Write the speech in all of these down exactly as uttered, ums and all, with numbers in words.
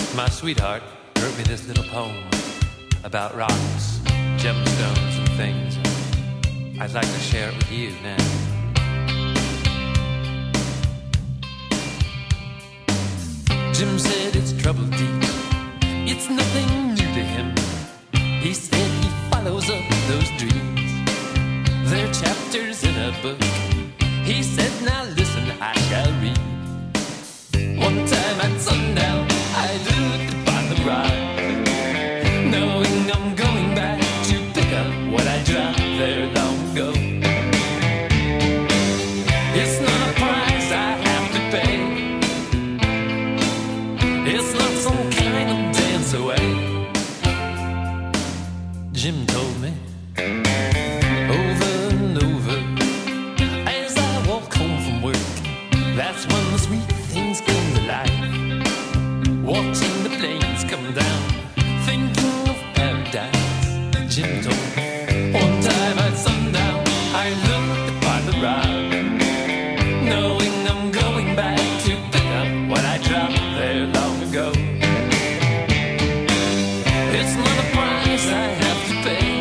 My sweetheart wrote me this little poem about rocks, gemstones and things. I'd like to share it with you now. Jim said it's trouble deep, it's nothing new to him. He said he follows up those dreams, they're chapters in a book. He said, now listen, I shall read. One time at sundown, I looked upon the rock, knowing I'm going back to pick up what I dropped there long ago. It's not a price I have to pay, it's not some kind of dance away. Jim told me over and over as I walk home from work, that's when the sweet things come to life. Watching the planes come down, thinking of paradise. Jim told me one time at sundown, I looked upon the rock, knowing I'm going back to pick up what I dropped there long ago. It's not a price I have to pay,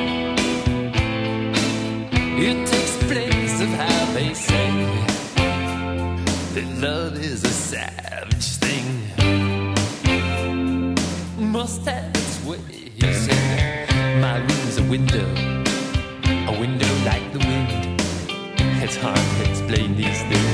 it takes the place of how they say that love is a savage thing, must have its way. He said, my room's a window, a window like the wind. It's hard to explain these things.